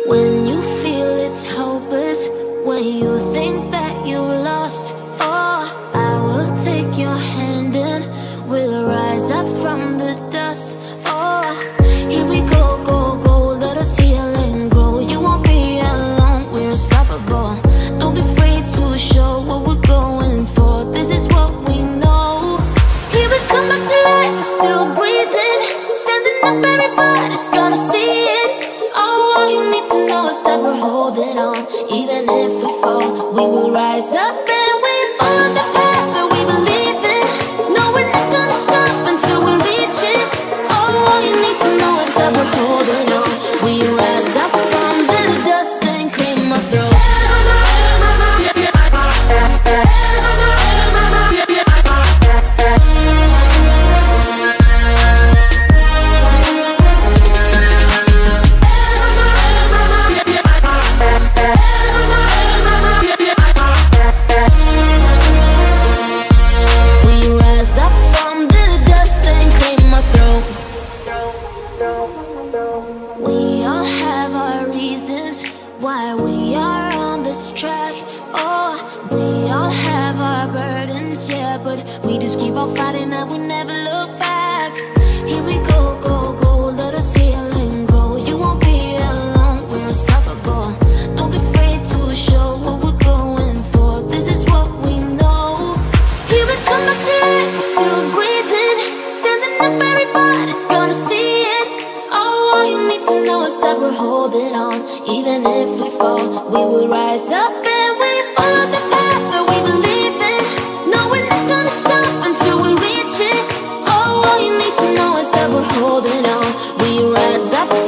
When you feel it's hopeless, when you think that you lost, oh, I will take your hand and we'll rise up from the dust. Oh, here we go, go, go, let us heal and grow. You won't be alone, we're unstoppable. Don't be afraid to show what we're going for. This is what we know. Here we come back to life, we're still breathing. Standing up, everybody's gonna see it. Oh, all you need to know is that we're holding on. Even if we fall, we will rise up and we follow the path that we believe in. No, we're not gonna stop until we reach it. Oh, all you need to know is that we're holding on. We rise up from the dust and clean our throat. We all have our reasons why we are on this track. Oh, we all have our burdens, yeah, but we just keep on fighting and we never look back. Here we go, go, go, let us heal and grow. You won't be alone, we're unstoppable. Don't be afraid to show what we're going for. This is what we know. Here we come back to life, we're still breathing. Standing up, everybody's gonna see it. All you need to know is that we're holding on. Even if we fall, we will rise up and we follow the path that we believe in. No, we're not gonna stop until we reach it. Oh, all you need to know is that we're holding on. We rise up